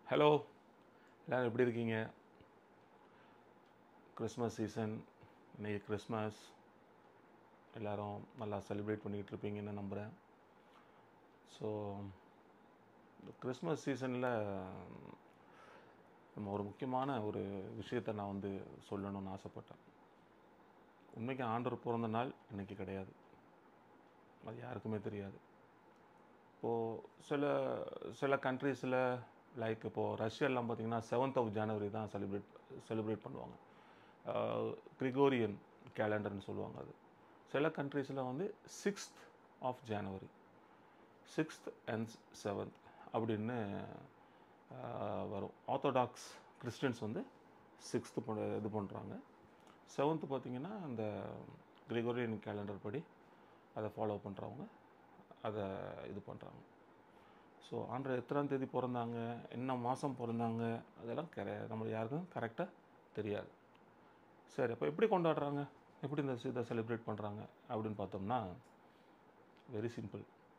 Hello, எல்லோரும் எப்படி இருக்கீங்க? கிறிஸ்மஸ் சீசன், இன்றைக்கி கிறிஸ்மஸ். எல்லோரும் நல்லா செலிப்ரேட் பண்ணிக்கிட்டு இருப்பீங்கன்னு நம்புகிறேன். ஸோ இந்த கிறிஸ்மஸ் சீசனில் நம்ம ஒரு முக்கியமான ஒரு விஷயத்தை நான் சொல்லணும்னு ஆசைப்பட்டேன். உண்மைக்கு ஆண்டவர் பிறந்த நாள் இன்றைக்கி கிடையாது, அது யாருக்குமே தெரியாது. இப்போது சில கண்ட்ரீஸில் லைக் இப்போது ரஷ்யாலாம் பார்த்திங்கன்னா 7th of January தான் செலிப்ரேட் பண்ணுவாங்க. கிரிகோரியன் கேலண்டர்னு சொல்லுவாங்க. அது சில கண்ட்ரீஸில் 6th of January, 6th and 7th அப்படின்னு வரும். ஆர்த்தோடாக்ஸ் கிறிஸ்டியன்ஸ் 6th இது பண்ணுறாங்க. 7th பார்த்திங்கன்னா அந்த கிரிகோரியன் கேலண்டர் படி அதை ஃபாலோ பண்ணுறவங்க அதை இது பண்ணுறாங்க. ஸோ ஆண்டவர் எத்தனாம் தேதி பிறந்தாங்க, என்ன மாதம் பிறந்தாங்க, அதெல்லாம் நம்ம யாருக்கும் கரெக்டாக தெரியாது. சரி, அப்போ எப்படி கொண்டாடுறாங்க, எப்படி இந்த இதை செலிப்ரேட் பண்ணுறாங்க அப்படின்னு பார்த்தோம்னா வெரி சிம்பிள்.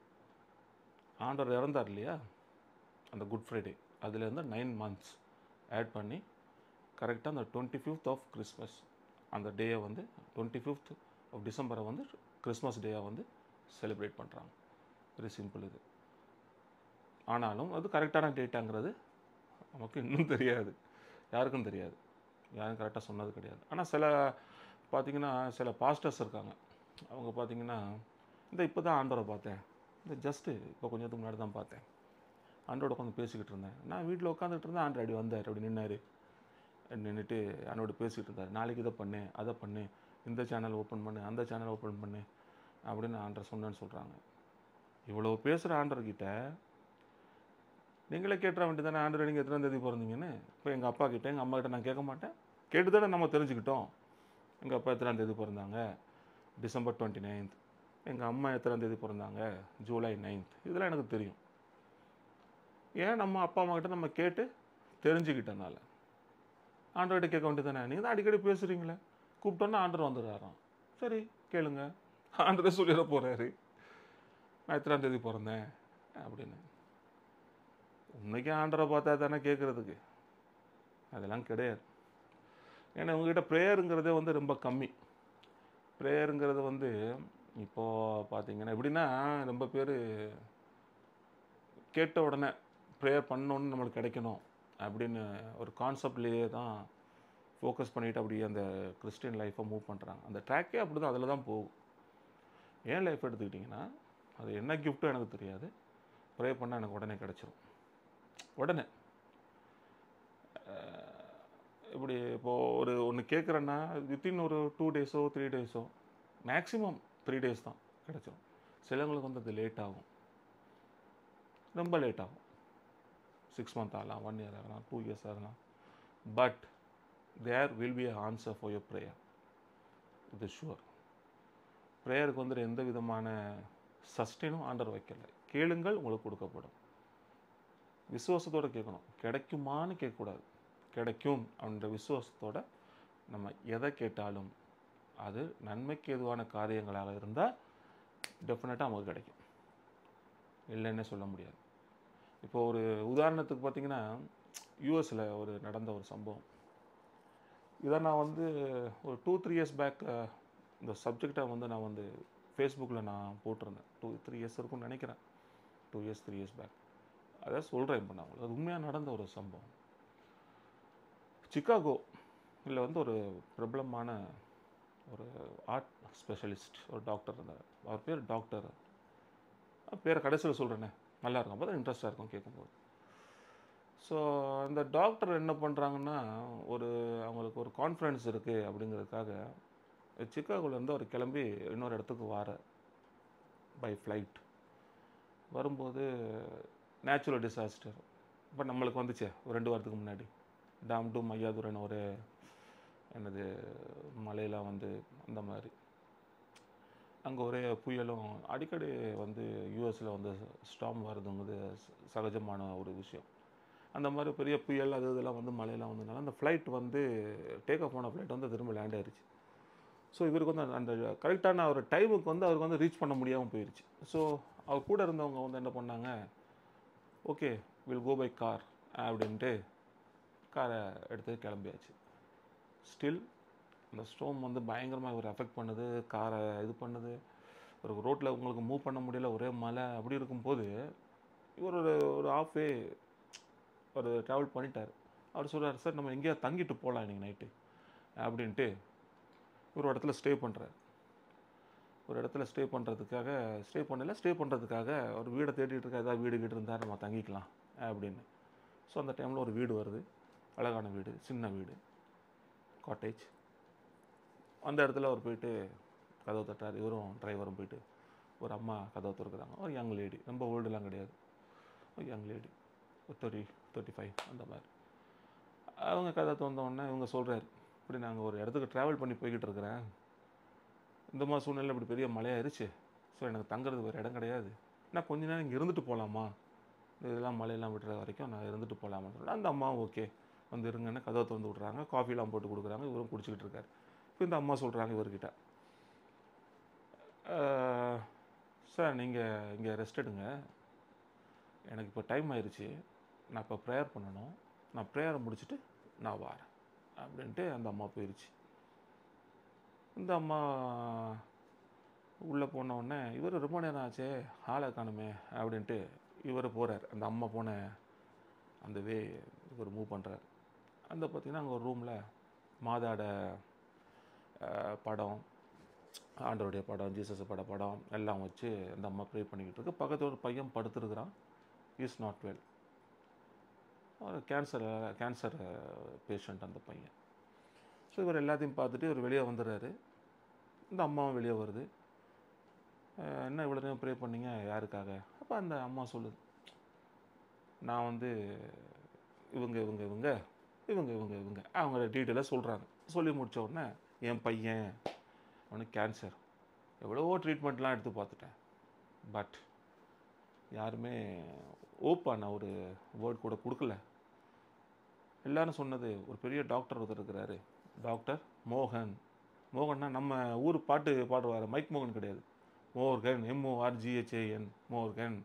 ஆண்டவர் இறந்தார் இல்லையா, அந்த குட் ஃப்ரைடே, அதுலேருந்து 9 months ஆட் பண்ணி கரெக்டாக அந்த 25th of கிறிஸ்மஸ் அந்த டேயை 25th of December கிறிஸ்மஸ் டேயை செலிப்ரேட் பண்ணுறாங்க. வெரி சிம்பிள் இது. ஆனாலும் அது கரெக்டான டேட்டாங்கிறது நமக்கு இன்னும் தெரியாது, யாருக்கும் தெரியாது, யாரும் கரெக்டாக சொன்னது கிடையாது. ஆனால் பார்த்திங்கன்னா சில பாஸ்டர்ஸ் இருக்காங்க, அவங்க பார்த்திங்கன்னா இப்போ தான் ஆண்டவரை பார்த்தேன், ஜஸ்ட்டு இப்போ கொஞ்சத்துக்கு முன்னாடி தான் பார்த்தேன், ஆண்டோட உட்காந்து பேசிக்கிட்டு இருந்தேன், நான் வீட்டில் உட்காந்துட்டு இருந்தேன், ஆண்டர் அப்படி வந்தார், அப்படி நின்றுட்டு ஆண்டோட பேசிக்கிட்டு இருந்தார், நாளைக்கு இதை பண்ணு, அதை பண்ணு, இந்த சேனல் ஓப்பன் பண்ணு, அந்த சேனல் ஓப்பன் பண்ணு அப்படின்னு ஆண்டர் சொன்னேன்னு சொல்கிறாங்க. இவ்வளோ பேசுகிற ஆண்டர்கிட்ட நீங்களே கேட்டுற வேண்டியதானே, ஆண்டவர் நீங்கள் எத்தனாம் தேதி பிறந்தீங்கன்னு. இப்போ எங்கள் அப்பா கிட்டே எங்கள் அம்மா கிட்ட நான் கேட்க மாட்டேன், கேட்டு தானே நம்ம தெரிஞ்சுக்கிட்டோம். எங்கள் அப்பா எத்தனாம் தேதி பிறந்தாங்க, December 29th. எங்கள் அம்மா எத்தனாம் தேதி பிறந்தாங்க, July 9th. இதெல்லாம் எனக்கு தெரியும். ஏன் நம்ம அப்பா அம்மா கிட்ட நம்ம கேட்டு தெரிஞ்சுக்கிட்டனால. ஆண்டவர்கிட்ட கேட்க வேண்டியதானே, நீங்கள் தான் அடிக்கடி பேசுகிறீங்களே, கூப்பிட்டோன்னா ஆண்டவர் வந்துடுறாராம். சரி கேளுங்க, ஆண்டவரே சொல்லிட போகிறாரு நான் எத்தனாம் தேதி பிறந்தேன் அப்படின்னு. உண்மைக்கே ஆண்டரை பார்த்தா தானே கேட்குறதுக்கு, அதெல்லாம் கிடையாது. ஏன்னா உங்ககிட்ட ப்ரேயருங்கிறதே ரொம்ப கம்மி. ப்ரேயருங்கிறது இப்போது பார்த்தீங்கன்னா எப்படின்னா, ரொம்ப பேர் கேட்ட உடனே ப்ரேயர் பண்ணணுன்னு நம்மளுக்கு கிடைக்கணும் அப்படின்னு ஒரு கான்செப்ட்லேயே தான் ஃபோக்கஸ் பண்ணிவிட்டு அப்படி அந்த கிறிஸ்டியன் லைஃப்பை மூவ் பண்ணுறாங்க. அந்த ட்ராக்கே அப்படி தான், அதில் தான் போகும். ஏன் லைஃப் எடுத்துக்கிட்டிங்கன்னா, அது என்ன கிஃப்ட்டும் எனக்கு தெரியாது, ப்ரே பண்ணால் எனக்கு உடனே கிடச்சிரும். உடனே இப்படி இப்போது ஒன்று கேட்குறேன்னா வித்தின் ஒரு 2 days 3 days, மேக்ஸிமம் 3 days தான் கிடச்சிரும். சிலவங்களுக்கு அது லேட் ஆகும், ரொம்ப லேட் ஆகும். 6 months ஆகலாம், 1 year ஆகலாம், 2 years ஆகலாம். But there will be a answer for your prayer, இது ஷுவர். ப்ரேயருக்கு எந்த விதமான சஸ்டெயினும் ஆண்டர் வைக்கலை. கேளுங்கள் உங்களுக்கு கொடுக்கப்படும். விசுவாசத்தோடு கேட்கணும், கிடைக்குமான்னு கேட்கக்கூடாது, கிடைக்கும் அப்படின்ற விசுவாசத்தோடு நம்ம எதை கேட்டாலும் அது நன்மைக்கு எதுவான காரியங்களாக இருந்தால் டெஃபினட்டாக நமக்கு கிடைக்கும், இல்லைன்னே சொல்ல முடியாது. இப்போது ஒரு உதாரணத்துக்கு பார்த்திங்கன்னா, யூஎஸில் நடந்த ஒரு சம்பவம். இதை நான் ஒரு 2-3 years பேக் இந்த சப்ஜெக்டை நான் ஃபேஸ்புக்கில் நான் போட்டிருந்தேன். 2-3 years இருக்கும்னு நினைக்கிறேன், 2 years 3 years பேக். அதை சொல்கிறேன் இப்போ நான் உங்களுக்கு. அது உண்மையாக நடந்த ஒரு சம்பவம். சிக்காகோ இல்லை ஒரு பிரபலமான ஒரு ஆர்ட் ஸ்பெஷலிஸ்ட் ஒரு டாக்டர் இருந்தார். அவர் பேர் டாக்டர், பேரை கடைசியில் சொல்கிறேனே, நல்லா இருக்கும், அப்போ தான் இன்ட்ரெஸ்டாக இருக்கும் கேட்கும்போது. ஸோ அந்த டாக்டர் என்ன பண்ணுறாங்கன்னா, அவங்களுக்கு ஒரு கான்ஃபரன்ஸ் இருக்குது அப்படிங்கிறதுக்காக சிக்காகோலேருந்து அவர் கிளம்பி இன்னொரு இடத்துக்கு பை ஃப்ளைட் வரும்போது நேச்சுரல் டிசாஸ்டர். இப்போ நம்மளுக்கு வந்துச்சே ஒரு 2 வாரத்துக்கு முன்னாடி, டாம் டூம் ஐயாதுரைன்னு ஒரு மலையெல்லாம் அந்த மாதிரி அங்கே ஒரே புயலும் அடிக்கடி யூஎஸில் ஸ்டார்ம் வருதுங்கிறது சகஜமான ஒரு விஷயம். அந்த மாதிரி பெரிய புயல் இதெல்லாம் மழையெல்லாம் வந்ததுனால அந்த ஃப்ளைட் டேக் ஆஃப் ஆன ஃப்ளைட் திரும்ப லேண்ட் ஆயிடுச்சு. ஸோ இவருக்கு அந்த கரெக்டான ஒரு டைமுக்கு அவருக்கு ரீச் பண்ண முடியாமல் போயிடுச்சு. ஸோ அவர் கூட இருந்தவங்க என்ன பண்ணாங்க, okay will go by car அப்படின்ட்டு காரை எடுத்து கிளம்பியாச்சு. ஸ்டில் அந்த ஸ்டோம் வந்து பயங்கரமாக ஒரு எஃபெக்ட் பண்ணுது, காரை இது பண்ணுது. ஒரு ரோட்டில் உங்களுக்கு மூவ் பண்ண முடியல, ஒரே மழை. அப்படி இருக்கும்போது இவர் ஒரு ஆஃப் வே ஒரு ட்ராவல் பண்ணிட்டார். அவர் சொல்கிறார், சார் நம்ம எங்கேயா தங்கிட்டு போகலாம் இன்றைக்கி நைட்டு அப்படின்ட்டு ஒரு இடத்துல ஸ்டே பண்ணுறாரு. ஒரு இடத்துல ஸ்டே பண்ணுறதுக்காக ஒரு வீடை தேடிட்டு இருக்கா, ஏதாவது வீடு இருந்தால் நம்ம தங்கிக்கலாம் அப்படின்னு. ஸோ அந்த டைமில் ஒரு வீடு வருது, அழகான வீடு, சின்ன வீடு, காட்டேஜ். அந்த இடத்துல அவர் போயிட்டு கதவு தட்டார். இவரும் டிரைவரும் போயிட்டு ஒரு அம்மா கதவு திறக்கிறாங்க. ஒரு யங் லேடி, ரொம்ப ஓல்டுலாம் கிடையாது, ஒரு யங் லேடி, ஒரு 35 அந்த மாதிரி. அவங்க கதை திறந்தோடனே இவங்க சொல்கிறாரு, இப்படி நாங்கள் ஒரு இடத்துக்கு ட்ராவல் பண்ணி போய்கிட்டு இருக்கிறேன், இந்த மாதிரி சூழ்நிலை இப்படி பெரிய மழையாயிருச்சு, ஸோ எனக்கு தங்குறதுக்கு வேறு இடம் கிடையாது, நான் கொஞ்ச நேரம் இங்கே இருந்துட்டு போகலாமா, இதெல்லாம் மழையெல்லாம் விட்டுற வரைக்கும் நான் இருந்துட்டு போகலாமான்னு சொல்லிட்டு அந்த அம்மா ஓகே வந்து இருங்கன்னு கதவை திறந்து விட்றாங்க. காஃபிலாம் போட்டு கொடுக்குறாங்க. இவரும் குடிச்சிக்கிட்டு இருக்காரு. இப்போ இந்த அம்மா சொல்கிறாங்க இவர்கிட்ட, சார் நீங்கள் இங்கே ரெஸ்ட் எடுங்க, எனக்கு இப்போ டைம் ஆயிடுச்சு, நான் இப்போ ப்ரேயர் பண்ணணும், நான் ப்ரேயரை முடிச்சுட்டு நான் வரேன் அப்படின்ட்டு அந்த அம்மா போயிடுச்சு. இந்த அம்மா உள்ளே போனவுடனே இவர் ரொம்ப நேரம் ஆச்சே ஆளை காணுமே அப்படின்ட்டு இவர் போகிறார். அந்த அம்மா போன அந்த வே இவர் மூவ் பண்ணுறார். அந்த பார்த்திங்கன்னா அங்கே ஒரு ரூமில் மாதாட படம், ஆண்டவருடைய படம், ஜீசஸ் படம் எல்லாம் வச்சு அந்த அம்மா ப்ரே பண்ணிக்கிட்டு இருக்கு. பக்கத்தில் ஒரு பையன் படுத்துருக்கிறான். இஸ் நாட் வெல், ஒரு கேன்சர் பேஷண்ட் அந்த பையன். ஸோ இவர் எல்லாத்தையும் பார்த்துட்டு இவர் வெளியே வந்துடுறாரு. இந்த அம்மாவும் வெளியே வருது. என்ன இவ்வளோ நேரம் ப்ரே பண்ணீங்க, யாருக்காக? அப்போ அந்த அம்மா சொல்லுது, நான் வந்து இவங்க இவங்க இவங்க இவங்க இவங்க இவங்க அவங்க டீட்டெயிலாக சொல்கிறாங்க. சொல்லி முடித்த உடனே என் பையன் அவனுக்கு கேன்சர், எவ்வளவோ ட்ரீட்மெண்ட்லாம் எடுத்து பார்த்துட்டேன், பட் யாருமே ஓப்பான ஒரு வேர்ட் கூட கொடுக்கல. எல்லாரும் சொன்னது, ஒரு பெரிய டாக்டர் ஒருத்தர் இருக்கிறாரு, டாக்டர் மோகன். மோகன்னா நம்ம ஊர் பாட்டு பாடுவார் மைக் மோகன் கிடையாது, மோர்கன், MORGHAN, மோர்கன்.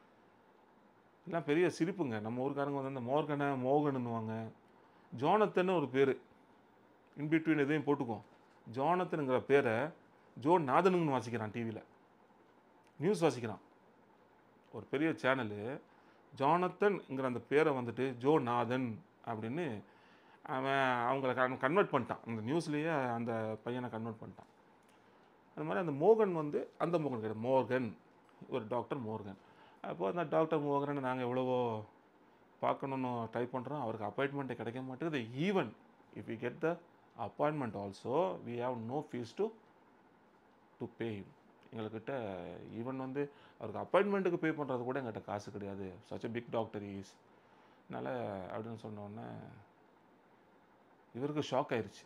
எல்லாம் பெரிய சிரிப்புங்க. நம்ம ஊருக்காரங்க வந்து அந்த மோர்கனை மோகனுன்னுவாங்க. ஜோனத்தன்னு ஒரு பேர் இன்பிட்வீன் எதையும் போட்டுக்குவோம். ஜோனத்தனுங்கிற பேரை ஜோ நாதனுங்கன்னு வாசிக்கிறான், டிவியில் நியூஸ் வாசிக்கிறான். ஒரு பெரிய சேனலு ஜோனத்தன்ங்கிற அந்த பேரை வந்துட்டு ஜோ நாதன் அப்படின்னு அவங்கள கன்வெர்ட் பண்ணிட்டான். அந்த நியூஸ்லேயே அந்த பையனை கன்வெர்ட் பண்ணிட்டான். அது மாதிரி அந்த மோகன் வந்து அந்த மோகன் கிடையாது, மோர்கன், ஒரு டாக்டர் மோர்கன். அப்போது அந்த டாக்டர் மோகனை நாங்கள் எவ்வளவோ பார்க்கணுன்னு ட்ரை பண்ணுறோம், அவருக்கு அப்பாயின்மெண்ட்டே கிடைக்க மாட்டேங்குது. Even if we get the appointment also we have no fees to pay. எங்கள்கிட்ட ஈவன் வந்து அவருக்கு அப்பாயின்மெண்ட்டுக்கு பே பண்ணுறது கூட எங்கள்கிட்ட காசு கிடையாது. Such a big doctor is. அதனால் அப்படின்னு சொன்னோடனே இவருக்கு ஷாக் ஆயிடுச்சு.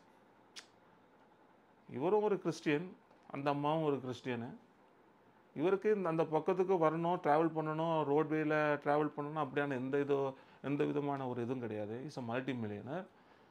இவரும் ஒரு கிறிஸ்டியன், அந்த அம்மாவும் ஒரு கிறிஸ்டியனு. இவருக்கு அந்த பக்கத்துக்கு வரணும், ட்ராவல் பண்ணணும், ரோட்வேயில் ட்ராவல் பண்ணணும், அப்படியான எந்த விதமான ஒரு இதுவும் கிடையாது. Is a multi millionaire.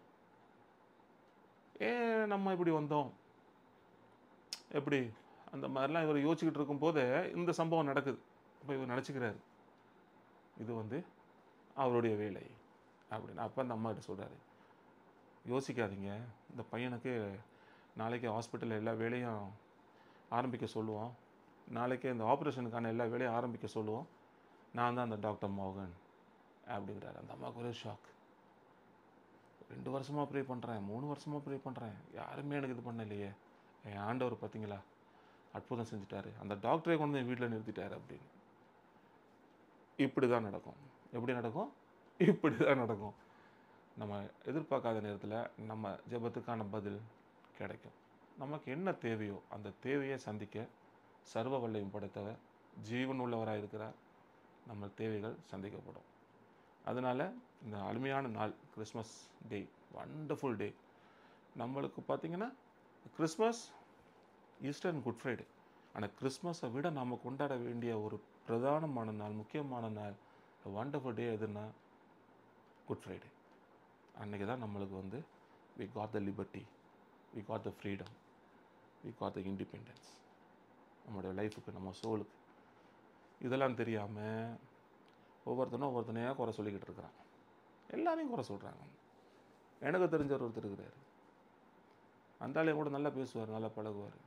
ஏன் நம்ம இப்படி வந்தோம், எப்படி, அந்த மாதிரிலாம் இவர் யோசிச்சுக்கிட்டு இருக்கும்போது இந்த சம்பவம் நடக்குது. அப்போ இவர் நினச்சிக்கிறாரு இது வந்து அவருடைய வேலை அப்படின்னு. அப்போ அந்த அம்மா கிட்ட சொல்கிறாரு, யோசிக்காதீங்க, இந்த பையனுக்கு நாளைக்கு ஹாஸ்பிட்டலில் எல்லா வேலையும் ஆரம்பிக்க சொல்லுவோம், நாளைக்கே இந்த ஆப்ரேஷனுக்கான எல்லா வேலையும் ஆரம்பிக்க சொல்லுவோம், நான் தான் அந்த டாக்டர் மோகன் அப்படிங்கிறாரு. அந்த அம்மாவுக்கு ஒரே ஷாக். 2 வருஷமாக ப்ரே பண்ணுறேன், 3 வருஷமாக ப்ரே பண்ணுறேன், யாருமே எனக்கு இது பண்ணலையே, என் ஆண்டவர் பார்த்தீங்களா அற்புதம் செஞ்சுட்டாரு, அந்த டாக்டரே கொண்டு வந்து வீட்டில் நிறுத்திட்டாரு அப்படின்னு. இப்படி தான் நடக்கும். எப்படி நடக்கும்? இப்படி தான் நடக்கும். நம்ம எதிர்பார்க்காத நேரத்தில் நம்ம ஜெபத்துக்கான பதில் கிடைக்கும். நமக்கு என்ன தேவையோ அந்த தேவையை சந்திக்க சர்வ வல்லமையும் படைத்தவர், ஜீவன் உள்ளவராக இருக்கிறார். நம்ம தேவைகள் சந்திக்கப்படும். அதனால் இந்த அருமையான நாள் கிறிஸ்மஸ் டே, வண்டர்ஃபுல் டே. நம்மளுக்கு பார்த்திங்கன்னா Christmas, Easter and good Friday. ஆனால் கிறிஸ்மஸை விட நாம் கொண்டாட வேண்டிய ஒரு பிரதானமான நாள், முக்கியமான நாள், வண்டர்ஃபுல் டே எதுன்னா குட் ஃப்ரைடே. அன்றைக்கி தான் நம்மளுக்கு வந்து we got the liberty, we got the freedom, we got the independence. நம்மளுடைய லைஃபுக்கு, நம்ம சோலுக்கு. இதெல்லாம் தெரியாமல் ஒவ்வொருத்தனையாக குறை சொல்லிக்கிட்டு இருக்கிறான். எல்லாரையும் குறை சொல்கிறாங்க. எனக்கு தெரிஞ்சவர் ஒருத்தர் இருக்கிறார், அந்த ஆள் என் கூட நல்லா பேசுவார், நல்லா பழகுவார்.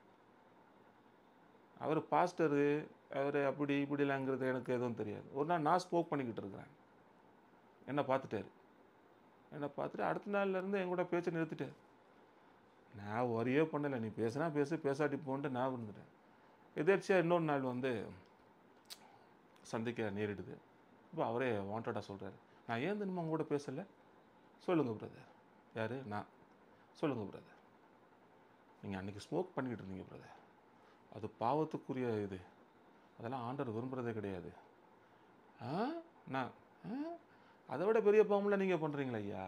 அவர் பாஸ்டரு, அவர் அப்படி இப்படிலாங்கிறது எனக்கு எதுவும் தெரியாது. ஒரு நாள் நான் ஸ்மோக் பண்ணிக்கிட்டு இருக்கிறேன், என்னை பார்த்துட்டாரு. என்னை பார்த்துட்டு அடுத்த நாள்லேருந்து என் கூட பேச்சை நிறுத்திட்டார். நான் ஒரே பண்ணலை, நீ பேசுனா பேசு, பேசாட்டி போன்ட்டு நான் இருந்துட்டேன். எதேர்ச்சியாக இன்னொரு நாள் வந்து சந்திக்க நேரிடுது. இப்போ அவரே வாண்டடாக சொல்கிறாரு, நான் ஏன் தினமும் அவங்க கூட பேசலை? சொல்லுங்கள் பிரதர். யார்? நான். சொல்லுங்கள் பிரதர், நீங்கள் அன்றைக்கி ஸ்மோக் பண்ணிக்கிட்டு இருந்தீங்க பிரதர், அது பாவத்துக்குரிய இது, அதெல்லாம் ஆண்டவர் விரும்புகிறதே கிடையாது. நான் அதை விட பெரிய பாவம்லாம் நீங்கள் பண்ணுறீங்களா ஐயா?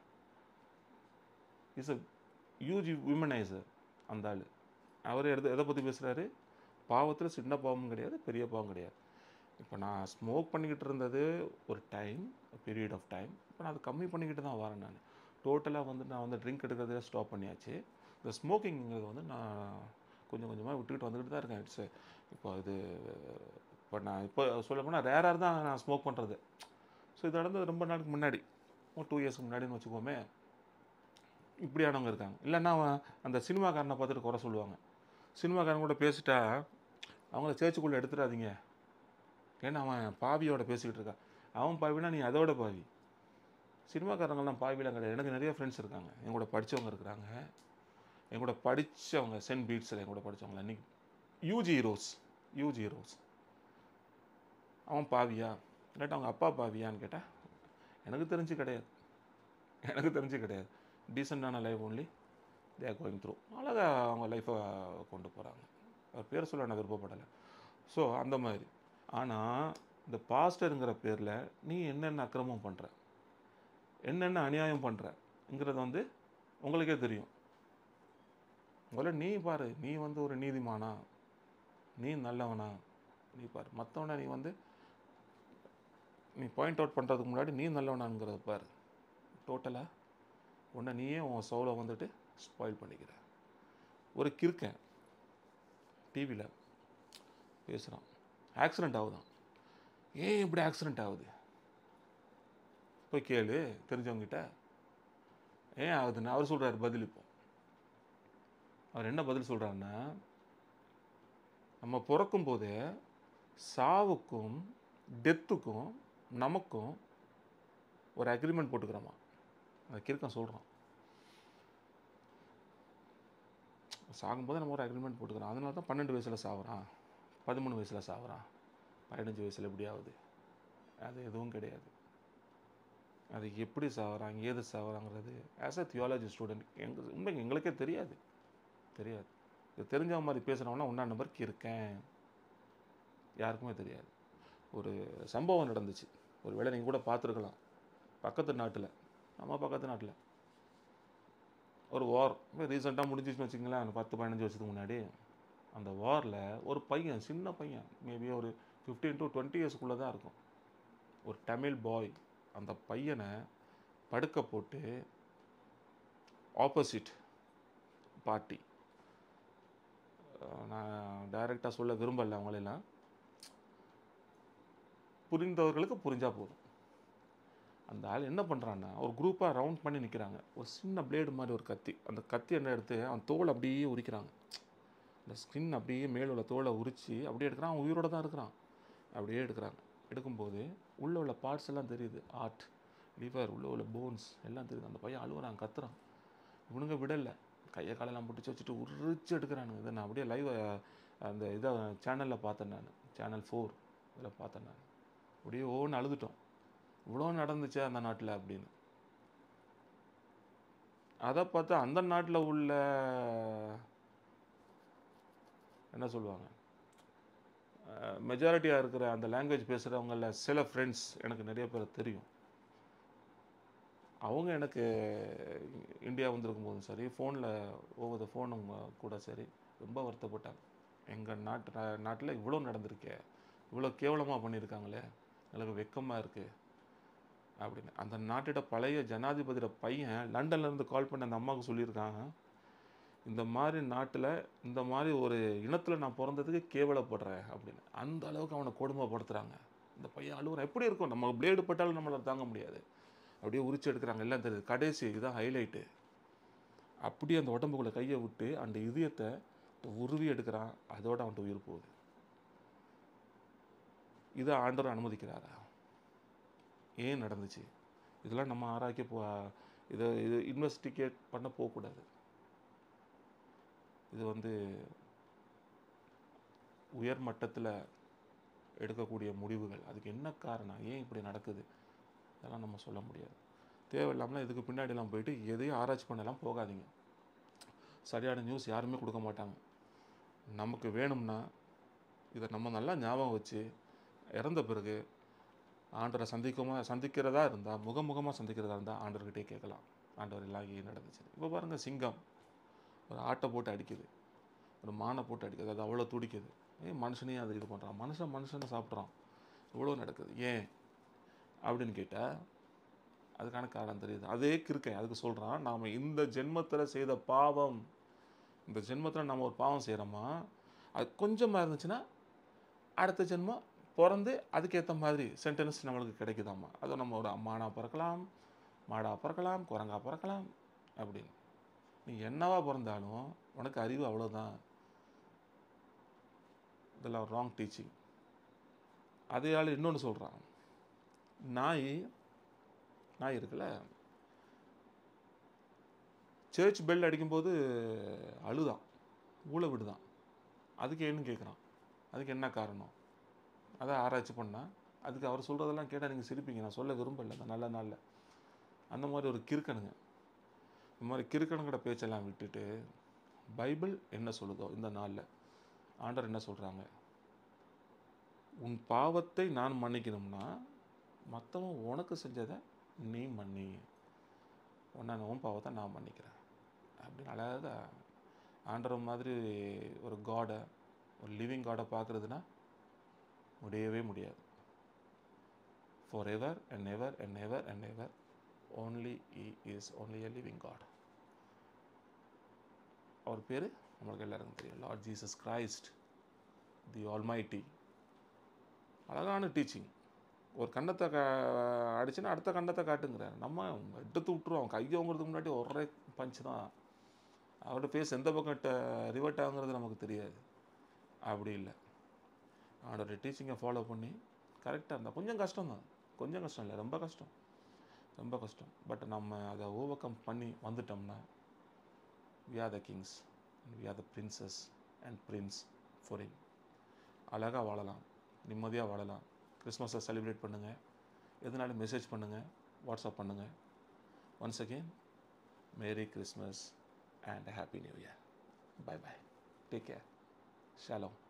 இஸ் அ ஹியூஜ் விமனைசர் அந்த ஆள். அவர் எதை பற்றி பேசுகிறாரு? பாவத்தில் சின்ன பாவமும் கிடையாது, பெரிய பாவம் கிடையாது. இப்போ நான் ஸ்மோக் பண்ணிக்கிட்டு இருந்தது ஒரு டைம், பீரியட் ஆஃப் டைம். இப்போ நான் அதை கம்மி பண்ணிக்கிட்டு தான் வரேன். நான் டோட்டலாக வந்து நான் வந்து ட்ரிங்க் எடுக்கிறதே ஸ்டாப் பண்ணியாச்சு. இந்த ஸ்மோக்கிங்கிறது வந்து நான் கொஞ்சம் கொஞ்சமாக விட்டுக்கிட்டு வந்துக்கிட்டு தான் இருக்கேன். இட்ஸ் இப்போ இது இப்போ நான் இப்போ சொல்ல போனால் ரேராக தான் நான் ஸ்மோக் பண்ணுறது. ஸோ இது நடந்தது ரொம்ப நாளுக்கு முன்னாடி, 2 இயர்ஸ்க்கு முன்னாடின்னு வச்சுக்கோமே. இப்படியானவங்க இருக்காங்க. இல்லைன்னா அந்த சினிமாக்காரனை பார்த்துட்டு குறை சொல்லுவாங்க. சினிமாக்காரன் கூட பேசிட்டா அவங்கள சேர்ச்சுக்குள்ளே எடுத்துடாதீங்க, ஏன்னா அவன் பாவியோட பேசிக்கிட்டு இருக்கான். அவன் பாவினா நீ அதோட பாவி. சினிமாக்காரங்கள்லாம் பாவிலாம் கிடையாது. எனக்கு நிறைய ஃப்ரெண்ட்ஸ் இருக்காங்க, என் கூட படித்தவங்க இருக்கிறாங்க. என் கூட படித்தவங்க சென்ட் பீட்ஸில் என் கூட படித்தவங்கள இன்னைக்கு யூஜி ஹீரோஸ். அவன் பாவியா இல்லாட்டா அவங்க அப்பா பாவியான்னு கேட்டால் எனக்கு தெரிஞ்சு கிடையாது. டீசெண்டான life only they are going through. அழகாக அவங்க லைஃப்பை கொண்டு போகிறாங்க. அவர் பேர் சொல்ல நான் விருப்பப்படலை. ஸோ அந்த மாதிரி. ஆனால் இந்த பாஸ்டருங்கிற பேரில் நீ என்னென்ன அக்கிரமம் பண்ணுற, என்னென்ன அநியாயம் பண்ணுறங்கிறது வந்து உங்களுக்கே தெரியும். முதல்ல நீ பாரு, நீ வந்து ஒரு நீதிமானா, நீ நல்லவனா, நீ பாரு. மற்றவனை நீ பாயிண்ட் அவுட் பண்ணுறதுக்கு முன்னாடி நீ நல்லவனாங்கிறத பாரு. டோட்டலாக உன்னை நீயே உன் சோலை வந்துட்டு ஸ்பாயில் பண்ணிக்கிற. ஒரு கிறுக்கன் டிவியில் பேசுகிறான், ஆக்சிடெண்ட் ஆகுதான். ஏன் இப்படி ஆக்சிடெண்ட் ஆகுது போய் கேளு தெரிஞ்சவங்ககிட்ட, ஏன் ஆகுதுன்னு. அவர் சொல்கிறார் பதில். இப்போ அவர் என்ன பதில் சொல்கிறாருன்னா, நம்ம பிறக்கும் போதே சாவுக்கும் டெத்துக்கும் நமக்கும் ஒரு அக்ரிமெண்ட் போட்டுக்கிறோமா. அந்த கிறுக்கன் சொல்கிறான், சாகும்போது நம்ம ஒரு அக்ரிமெண்ட் போட்டுக்கிறோம். அதனால தான் 12 வயசில் சாகுறான், 13 வயசில் சாகுறான், 15 வயசில் எப்படி ஆகுது. அது எதுவும் கிடையாது. அது எப்படி சாகுறாங்க, ஏது சாகுறாங்கிறது ஆஸ் அ தியாலஜி ஸ்டூடெண்ட் உண்மைக்கு எங்களுக்கே தெரியாது. இது தெரிஞ்சவங்க மாதிரி பேசுகிறவனா ஒன்றா நம்பருக்கு இருக்கேன், யாருக்குமே தெரியாது. ஒரு சம்பவம் நடந்துச்சு, ஒரு வேளை நீங்கள் கூட பார்த்துருக்கலாம். நம்ம பக்கத்து நாட்டில் ஒரு வார் ரீசெண்டாக முடிஞ்சிச்சுன்னு வச்சுங்களேன், 10-15 வருஷத்துக்கு முன்னாடி. அந்த வாரில் ஒரு பையன், சின்ன பையன், மேபி ஒரு 15 to 20 இயர்ஸ்க்குள்ளே தான் இருக்கும், ஒரு தமிழ் பாய். அந்த பையனை படுக்க போட்டு ஆப்போசிட் பார்ட்டி, நான் டைரெக்டாக சொல்ல விரும்பலை, அவங்களெல்லாம் புரிந்தவர்களுக்கு புரிஞ்சால் போதும். அந்த ஆள் என்ன பண்ணுறான்னா, ஒரு குரூப்பாக ரவுண்ட் பண்ணி நிற்கிறாங்க. ஒரு சின்ன பிளேடு மாதிரி ஒரு கத்தி, அந்த கத்தி என்ன எடுத்து அவன் தோலை அப்படியே உரிக்கிறாங்க. அந்த ஸ்கின் அப்படியே மேலே உள்ள தோலை உரித்து அப்படியே எடுக்கிறான். அவன் உயிரோடு தான் இருக்கிறான். அப்படியே எடுக்கிறாங்க. எடுக்கும்போது உள்ளே உள்ள பார்ட்ஸ் எல்லாம் தெரியுது, ஹார்ட், லிவர், உள்ளே உள்ள போன்ஸ் எல்லாம் தெரியுது. அந்த பையன் அழுகுறான், கத்துறான். இவனுங்க விடலை, கையை காலெல்லாம் பிடிச்சி வச்சுட்டு உரிச்சு எடுக்கிறானுங்க. இதை நான் அப்படியே லைவ் அந்த இதை சேனலில் பார்த்தேன், நான் சேனல் 4 இதில் பார்த்தேன். நான் அப்படியே ஓன்னு அழுதுட்டோம், இவ்வளோ நடந்துச்சு அந்த நாட்டில் அப்படின்னு. அதை பார்த்தா அந்த நாட்டில் உள்ள என்ன சொல்லுவாங்க, மெஜாரிட்டியாக இருக்கிற அந்த லாங்குவேஜ் பேசுகிறவங்கள சில ஃப்ரெண்ட்ஸ் எனக்கு நிறைய பேர் தெரியும். அவங்க எனக்கு இந்தியா வந்திருக்கும் போதும் சரி, ஃபோனில் ஒவ்வொரு ஃபோனும் கூட சரி, ரொம்ப வருத்தப்பட்டாங்க. எங்கள் நாட்டில் இவ்வளோ நடந்திருக்கே, இவ்வளோ கேவலமாக பண்ணியிருக்காங்களே, எனக்கு வெக்கமாக இருக்குது அப்படின்னு. அந்த நாட்டோட பழைய ஜனாதிபதியோட பையன் லண்டன்லேருந்து கால் பண்ணி அந்த அம்மாவுக்கு சொல்லியிருக்காங்க, இந்த மாதிரி நாட்டில் இந்த மாதிரி ஒரு இனத்தில் நான் பிறந்ததுக்கு கேவலப்படுறேன் அப்படின்னு. அந்த அளவுக்கு அவனை கொடுமைப்படுத்துகிறாங்க. இந்த பையன் அழுகுறான். எப்படி இருக்கும், நம்ம பிளேடு பட்டாலும் நம்மளால் தாங்க முடியாது. அப்படியே உரிச்சு எடுக்கிறாங்க, எல்லாம் தெரியுது. கடைசி இதுதான் ஹைலைட்டு. அப்படியே அந்த உடம்புக்குள்ளே கையை விட்டு அந்த இதயத்தை உருவி எடுக்கிறான். அதோட அவன்கிட்ட உயிர் போகுது. இதை ஆண்டவர் அனுமதிக்கிறாரா? ஏன் நடந்துச்சு? இதெல்லாம் நம்ம ஆராய்க்க இது இன்வெஸ்டிகேட் பண்ண போகக்கூடாது. இது உயர் மட்டத்தில் எடுக்கக்கூடிய முடிவுகள். அதுக்கு என்ன காரணம், ஏன் இப்படி நடக்குது, இதெல்லாம் நம்ம சொல்ல முடியாது. தேவையில்லாமலாம் இதுக்கு பின்னாடிலாம் போயிட்டு எதையும் ஆராய்ச்சி பண்ணலாம் போகாதீங்க. சரியான நியூஸ் யாருமே கொடுக்க மாட்டாங்க. நமக்கு வேணும்னா இதை நம்ம நல்லா ஞாபகம் வச்சு இறந்த பிறகு ஆண்டவரை சந்திக்கிறதா இருந்தால், முகமுகமாக சந்திக்கிறதா இருந்தால் ஆண்டவர்கிட்டே கேட்கலாம், ஆண்டவர் எல்லாம் ஏன் நடந்துச்சு. இப்போ பாருங்கள், சிங்கம் ஒரு ஆட்டை போட்டு அடிக்குது, ஒரு மானை போட்டு அடிக்குது, அது அவ்வளோ துடிக்குது. மனுஷனையும் அதை இது பண்ணுறான், மனுஷனை சாப்பிட்றான், இவ்வளோ நடக்குது. ஏன் அப்படின்னு கேட்டால் அதுக்கான காரணம் தெரியுது. அதே கிறுக்கன் அதுக்கு சொல்கிறான், நாம் இந்த ஜென்மத்தில் செய்த பாவம், இந்த ஜென்மத்தில் நம்ம ஒரு பாவம் செய்கிறோமா, அது கொஞ்சமாக இருந்துச்சுன்னா அடுத்த ஜென்மம் பிறந்து அதுக்கேற்ற மாதிரி சென்டென்ஸ் நம்மளுக்கு கிடைக்குதாம்மா. அதுவும் நம்ம ஒரு அம்மானா பிறக்கலாம், மாடா பிறக்கலாம், குரங்கா பிறக்கலாம் அப்படின்னு. நீ என்னவா பிறந்தாலும் உனக்கு அறிவு அவ்வளோதான். இதெல்லாம் ராங் டீச்சிங். அதையால் இன்னொன்று சொல்கிறான், நாய் இருக்குல்ல, சர்ச் பெல் அடிக்கும்போது அழுதான், ஊழ விடுதான். அதுக்கு ஏன்னு கேட்குறான். அதுக்கு என்ன காரணம்? அதை ஆராய்ச்சி பண்ணால் அதுக்கு அவர் சொல்கிறதெல்லாம் கேட்டால் நீங்கள் சிரிப்பீங்க. நான் சொல்ல விரும்பலை அந்த நல்ல நாளில். அந்த மாதிரி ஒரு கிறுக்கனுங்க. இந்த மாதிரி கிறுக்கனுங்கிற பேச்செல்லாம் விட்டுட்டு பைபிள் என்ன சொல்லுதோ இந்த நாளில், ஆண்டவர் என்ன சொல்கிறாங்க, உன் பாவத்தை நான் மன்னிக்கணும்னா மற்றவன் உனக்கு செஞ்சதை நீ மன்னி, உன் பாவத்தை நான் மன்னிக்கிறேன் அப்படின்னு அழகாக ஆண்டவர் மாதிரி ஒரு காடை, ஒரு லிவிங் காடை பார்க்குறதுனா முடியவே முடியாது. For ever and ever and ever and ever only he is only a living God. அவர் பேர் நம்மளுக்கு எல்லாருக்கும் தெரியும், Lord Jesus Christ the almighty. அழகான டீச்சிங். ஒரு கண்டத்தை அடிச்சுன்னா அடுத்த கண்டத்தை காட்டுங்கிறார். நம்ம எடுத்து விட்டுருவோம், கையோங்கிறதுக்கு முன்னாடி ஒரே பஞ்சு தான். அவரோட பேஸ் எந்த பக்கம் ரிவர்ட் ஆகுங்கிறது நமக்கு தெரியாது. அப்படி இல்லை, அவனோட டீச்சிங்கை ஃபாலோ பண்ணி கரெக்டாக இருந்தால் கொஞ்சம் கஷ்டம் தான், கொஞ்சம் கஷ்டம் இல்லை, ரொம்ப கஷ்டம், ரொம்ப கஷ்டம். பட் நம்ம அதை ஓவர் கம் பண்ணி வந்துட்டோம்னா we are the kings and we are the princess and prince for him. அழகாக வாழலாம், நிம்மதியாக வாழலாம். கிறிஸ்மஸை செலிப்ரேட் பண்ணுங்கள், எதுனாலும் மெசேஜ் பண்ணுங்கள், வாட்ஸ்அப் பண்ணுங்கள். Once again merry Christmas and happy new year. Bye bye, take care, shalom.